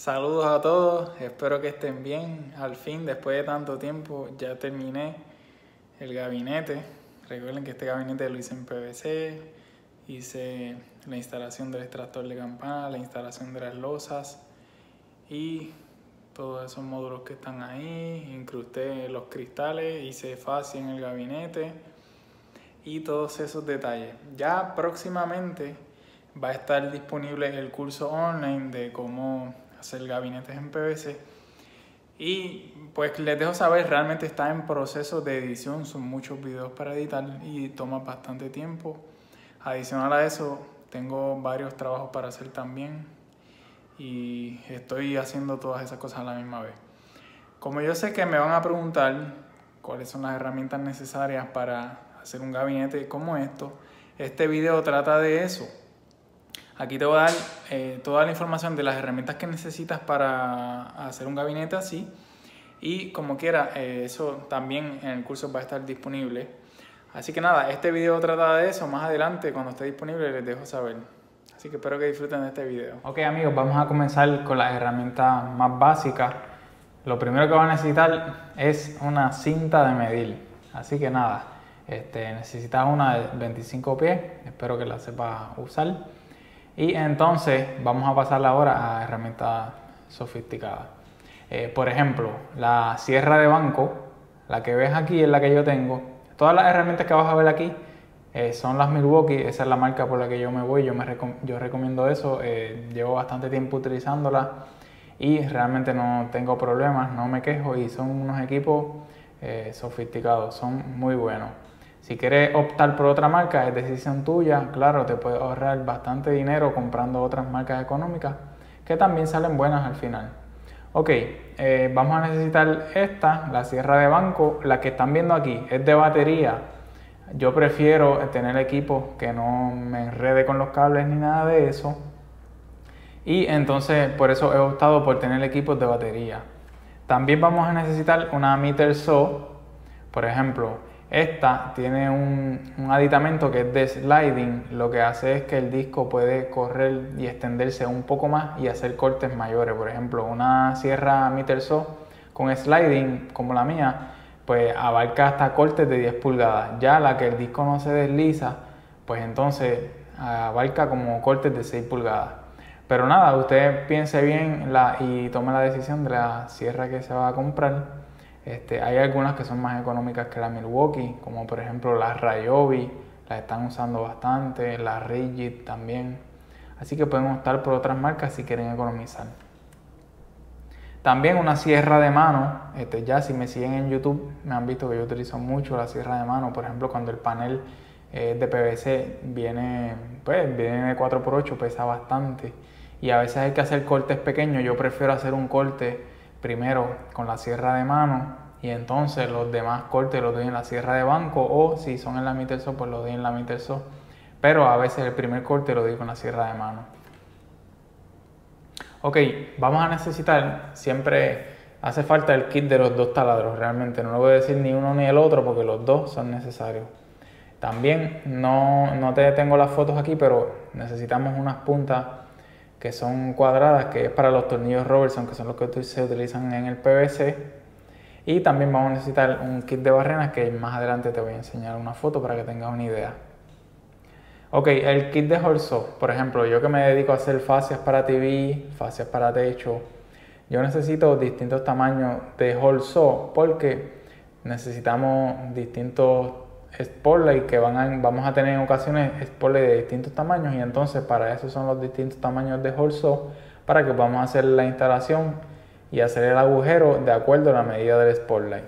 Saludos a todos, espero que estén bien. Al fin, después de tanto tiempo, ya terminé el gabinete. Recuerden que este gabinete lo hice en PVC, hice la instalación del extractor de campana, la instalación de las losas y todos esos módulos que están ahí. Incrusté los cristales, hice fascia en el gabinete y todos esos detalles. Ya próximamente va a estar disponible el curso online de cómo hacer gabinetes en PVC y pues les dejo saber, realmente está en proceso de edición, son muchos videos para editar y toma bastante tiempo. Adicional a eso tengo varios trabajos para hacer también y estoy haciendo todas esas cosas a la misma vez. Como yo sé que me van a preguntar cuáles son las herramientas necesarias para hacer un gabinete como este video trata de eso. Aquí te voy a dar toda la información de las herramientas que necesitas para hacer un gabinete así. Y como quiera, eso también en el curso va a estar disponible. Así que nada, este video trata de eso. Más adelante, cuando esté disponible, les dejo saber. Así que espero que disfruten de este video. Ok amigos, vamos a comenzar con las herramientas más básicas. Lo primero que van a necesitar es una cinta de medir. Así que nada, necesitas una de 25 pies. Espero que la sepas usar. Y entonces vamos a pasar ahora a herramientas sofisticadas. Por ejemplo, la sierra de banco, la que ves aquí es la que yo tengo. Todas las herramientas que vas a ver aquí son las Milwaukee, esa es la marca por la que yo me voy, yo recomiendo eso. Llevo bastante tiempo utilizándola y realmente no tengo problemas, no me quejo y son unos equipos sofisticados, son muy buenos. Si quieres optar por otra marca, es decisión tuya. Claro, te puedes ahorrar bastante dinero comprando otras marcas económicas que también salen buenas al final. Ok, vamos a necesitar esta, la sierra de banco. La que están viendo aquí es de batería. Yo prefiero tener equipos que no me enrede con los cables ni nada de eso. Y entonces por eso he optado por tener equipos de batería. También vamos a necesitar una meter saw. Por ejemplo, esta tiene un aditamento que es de sliding, lo que hace es que el disco puede correr y extenderse un poco más y hacer cortes mayores. Por ejemplo, una sierra meter saw con sliding como la mía, pues abarca hasta cortes de 10 pulgadas. Ya la que el disco no se desliza, pues entonces abarca como cortes de 6 pulgadas. Pero nada, usted piense bien y tome la decisión de la sierra que se va a comprar. Hay algunas que son más económicas que la Milwaukee, como por ejemplo la Ryobi, la están usando bastante, la Rigid también. Así que pueden optar por otras marcas si quieren economizar. También una sierra de mano, ya si me siguen en YouTube me han visto que yo utilizo mucho la sierra de mano. Por ejemplo, cuando el panel de PVC viene de 4x8, pesa bastante. Y a veces hay que hacer cortes pequeños. Yo prefiero hacer un corte primero con la sierra de mano y entonces los demás cortes los doy en la sierra de banco, o si son en la meter saw pues los doy en la meter saw, pero a veces el primer corte lo doy con la sierra de mano. Ok, vamos a necesitar, siempre hace falta el kit de los dos taladros. Realmente no le voy a decir ni uno ni el otro porque los dos son necesarios. También no te tengo las fotos aquí, pero necesitamos unas puntas que son cuadradas, que es para los tornillos Robertson, que son los que se utilizan en el PVC. Y también vamos a necesitar un kit de barrenas, que más adelante te voy a enseñar una foto para que tengas una idea. Ok, el kit de hole saw. Por ejemplo, yo que me dedico a hacer fascias para TV, fascias para techo, yo necesito distintos tamaños de hole saw porque necesitamos distintos spotlight que vamos a tener en ocasiones spotlight de distintos tamaños, y entonces para eso son los distintos tamaños de hole saw, para que podamos hacer la instalación y hacer el agujero de acuerdo a la medida del spotlight.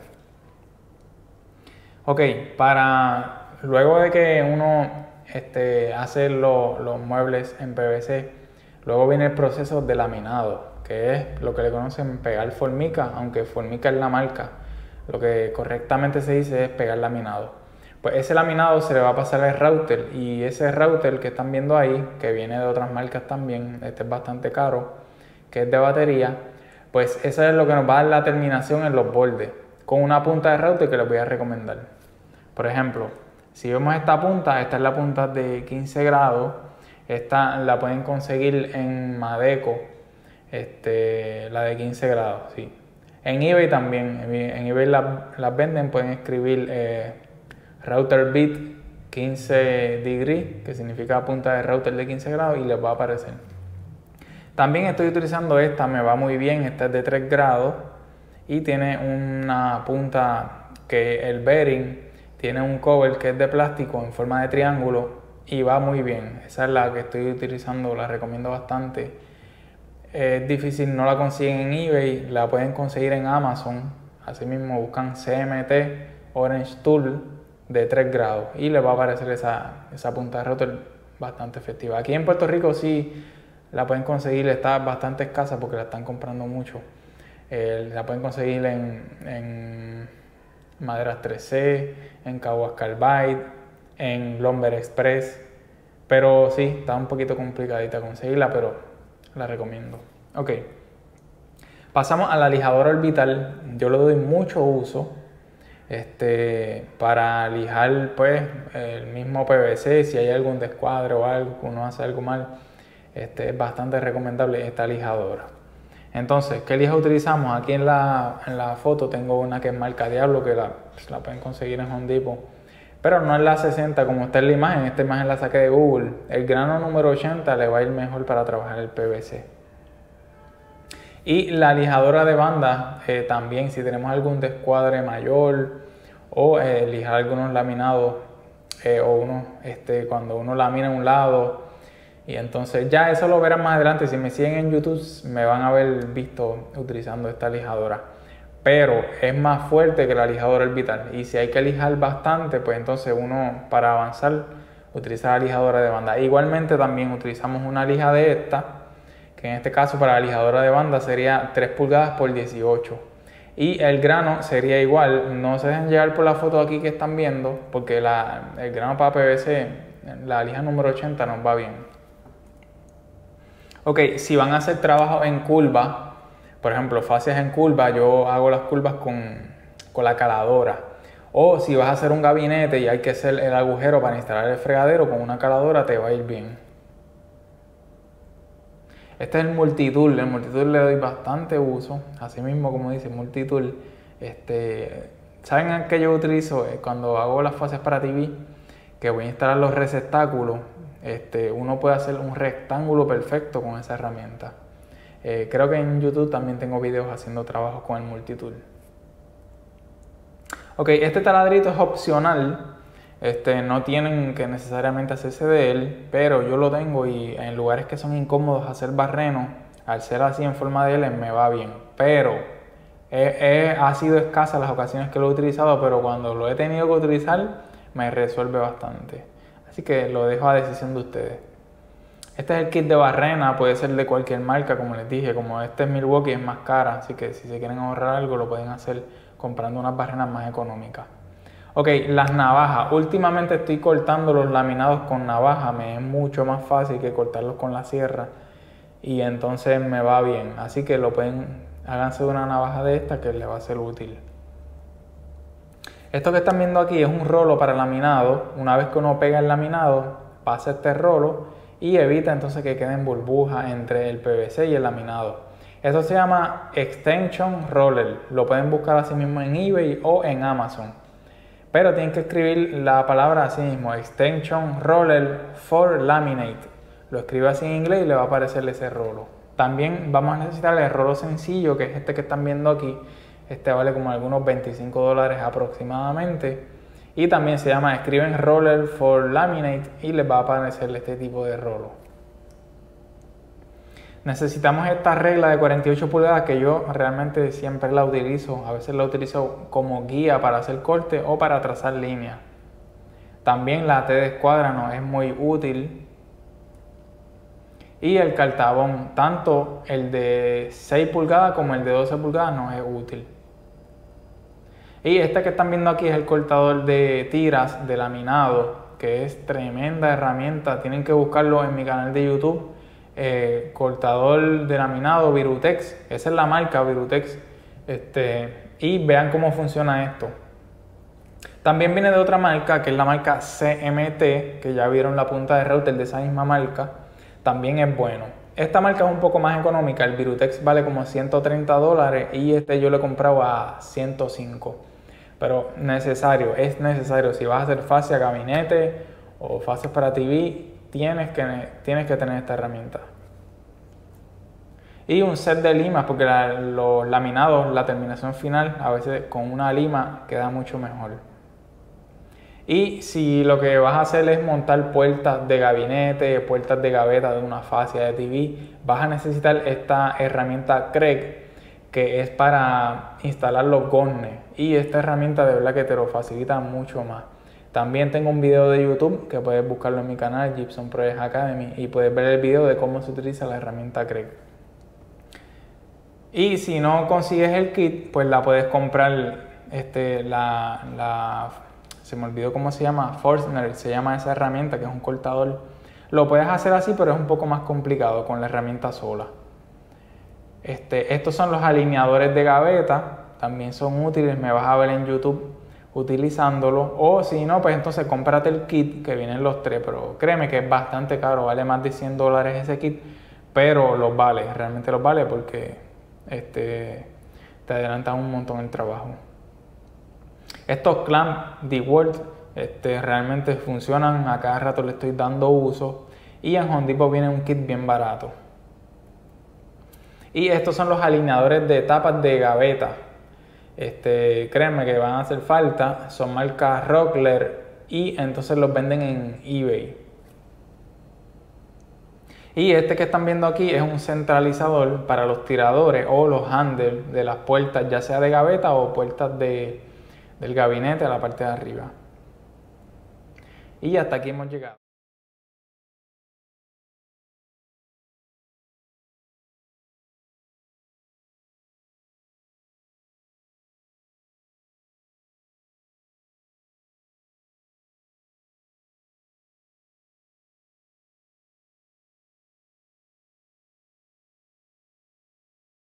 Ok, luego de que uno hace los muebles en PVC, luego viene el proceso de laminado, que es lo que le conocen pegar formica, aunque formica es la marca. Lo que correctamente se dice es pegar laminado. Pues ese laminado se le va a pasar al router, y ese router que están viendo ahí, que viene de otras marcas también, es bastante caro, que es de batería, pues eso es lo que nos va a dar la terminación en los bordes, con una punta de router que les voy a recomendar. Por ejemplo, si vemos esta es la punta de 15 grados, esta la pueden conseguir en Madeco. la de 15 grados, sí. En eBay también, en eBay las venden, pueden escribir router bit 15 degrees, que significa punta de router de 15 grados, y les va a aparecer. También estoy utilizando esta, me va muy bien, esta es de 3 grados y tiene una punta que el bearing tiene un cover que es de plástico en forma de triángulo y va muy bien. Esa es la que estoy utilizando, la recomiendo bastante. Es difícil, no la consiguen en eBay, la pueden conseguir en Amazon. Asimismo buscan CMT Orange Tool de 3 grados y les va a aparecer esa punta de router bastante efectiva. Aquí en Puerto Rico sí la pueden conseguir, está bastante escasa porque la están comprando mucho. La pueden conseguir en Maderas 3C, en Caguas Carbide, en Lumber Express, pero sí, está un poquito complicadita conseguirla, pero la recomiendo. Ok, pasamos a la lijadora orbital. Yo le doy mucho uso para lijar pues el mismo PVC, si hay algún descuadre o algo, uno hace algo mal, es bastante recomendable esta lijadora. Entonces, ¿qué lija utilizamos? Aquí en la foto tengo una que es marca Diablo, que la pueden conseguir en Home Depot, pero no es la 60 como está en la imagen. Esta imagen la saqué de Google. El grano número 80 le va a ir mejor para trabajar el PVC. Y la lijadora de banda también, si tenemos algún descuadre mayor o lijar algunos laminados cuando uno lamina un lado. Y entonces ya eso lo verán más adelante. Si me siguen en YouTube me van a haber visto utilizando esta lijadora. Pero es más fuerte que la lijadora orbital. Y si hay que lijar bastante, pues entonces uno para avanzar utiliza la lijadora de banda. Igualmente también utilizamos una lija de esta, que en este caso para la lijadora de banda sería 3 pulgadas por 18. Y el grano sería igual. No se dejen llevar por la foto aquí que están viendo, porque el grano para PVC, la lija número 80 nos va bien. Ok, si van a hacer trabajo en curva, por ejemplo, fascias en curva, yo hago las curvas con la caladora. O si vas a hacer un gabinete y hay que hacer el agujero para instalar el fregadero, con una caladora te va a ir bien. Este es el multitool. El multitool le doy bastante uso. Así mismo, como dice, multitool. ¿Saben qué yo utilizo cuando hago las fascias para TV? Que voy a instalar los receptáculos. Uno puede hacer un rectángulo perfecto con esa herramienta. Creo que en YouTube también tengo videos haciendo trabajos con el multitool. Ok, este taladrito es opcional. No tienen que necesariamente hacerse de él, pero yo lo tengo y en lugares que son incómodos hacer barreno, al ser así en forma de L me va bien. Pero ha sido escasa las ocasiones que lo he utilizado, pero cuando lo he tenido que utilizar me resuelve bastante. Así que lo dejo a decisión de ustedes. Este es el kit de barrena, puede ser de cualquier marca, como les dije. Como este es Milwaukee, es más cara, así que si se quieren ahorrar algo lo pueden hacer comprando unas barrenas más económicas. Ok, las navajas. Últimamente estoy cortando los laminados con navaja, me es mucho más fácil que cortarlos con la sierra y entonces me va bien. Así que háganse de una navaja de esta que les va a ser útil. Esto que están viendo aquí es un rolo para laminado. Una vez que uno pega el laminado, pasa este rolo y evita entonces que queden burbujas entre el PVC y el laminado. Esto se llama Extension Roller. Lo pueden buscar así mismo en eBay o en Amazon. Pero tienen que escribir la palabra así mismo, Extension Roller for Laminate. Lo escribe así en inglés y le va a aparecer ese rolo. También vamos a necesitar el rolo sencillo, que es este que están viendo aquí. Este vale como algunos $25 aproximadamente. Y también escriben Roller for Laminate y les va a aparecer este tipo de rolo. Necesitamos esta regla de 48 pulgadas que yo realmente siempre la utilizo. A veces la utilizo como guía para hacer corte o para trazar líneas. También la T de escuadra nos es muy útil. Y el cartabón, tanto el de 6 pulgadas como el de 12 pulgadas nos es útil. Y este que están viendo aquí es el cortador de tiras de laminado, que es tremenda herramienta. Tienen que buscarlo en mi canal de YouTube. Cortador de laminado Virutex, esa es la marca Virutex, y vean cómo funciona esto. También viene de otra marca que es la marca CMT, que ya vieron la punta de router de esa misma marca, también es bueno. esta marca es un poco más económica, el Virutex vale como $130 y este yo lo he comprado a 105. Pero es necesario, si vas a hacer fascia gabinete o fascias para TV, tienes que tener esta herramienta. Y un set de limas, porque los laminados, la terminación final, a veces con una lima queda mucho mejor. Y si lo que vas a hacer es montar puertas de gabinete, puertas de gaveta de una fascia de TV, vas a necesitar esta herramienta Kreg, que es para instalar los goznes. Y esta herramienta de verdad que te lo facilita mucho más. También tengo un video de YouTube que puedes buscarlo en mi canal, Gypsum Project Academy, y puedes ver el video de cómo se utiliza la herramienta Kreg. Y si no consigues el kit, pues la puedes comprar, se me olvidó cómo se llama, Forstner, se llama esa herramienta, que es un cortador. Lo puedes hacer así, pero es un poco más complicado con la herramienta sola. Estos son los alineadores de gaveta, también son útiles, me vas a ver en YouTube utilizándolo. O si no, pues entonces cómprate el kit que vienen los tres, pero créeme que es bastante caro, vale más de $100 ese kit, pero los vale, realmente los vale porque te adelantan un montón el trabajo. Estos clamps DeWalt realmente funcionan, a cada rato le estoy dando uso, y en Home Depot viene un kit bien barato. Y estos son los alineadores de tapas de gaveta. Créanme que van a hacer falta, son marca Rockler y entonces los venden en eBay. Y este que están viendo aquí es un centralizador para los tiradores o los handles de las puertas, ya sea de gaveta o puertas del gabinete a la parte de arriba. Y hasta aquí hemos llegado.